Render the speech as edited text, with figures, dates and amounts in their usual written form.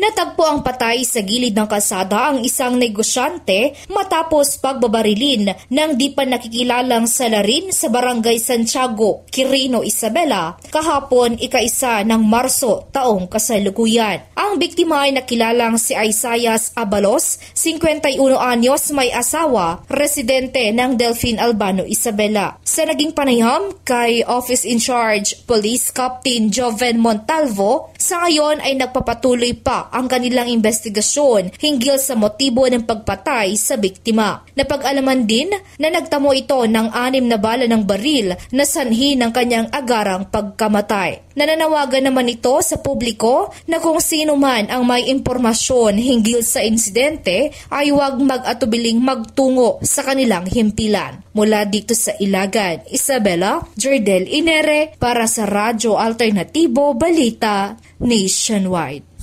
Natagpo ang patay sa gilid ng kalsada ang isang negosyante matapos pagbabarilin ng di pa nakikilalang salarin sa barangay Santiago, Quirino, Isabela kahapon ika-1 ng Marso taong kasalukuyan. Ang biktima ay nakilalang si Isaias Abalos, 51 anyos, may asawa, residente ng Delfin Albano, Isabela. Sa naging panayam kay Office in Charge Police Captain Joven Montalvo, sa ngayon ay nagpapatuloy pa ang kanilang investigasyon hinggil sa motibo ng pagpatay sa biktima. Napag-alaman din na nagtamo ito ng 6 na bala ng baril na sanhi ng kanyang agarang pagkamatay. Nananawagan naman ito sa publiko na kung sino man ang may impormasyon hinggil sa insidente ay huwag mag-atubiling magtungo sa kanilang himpilan. Mula dito sa Ilagan, Isabela, Jerdel Inere para sa Radyo Alternatibo Balita Nationwide.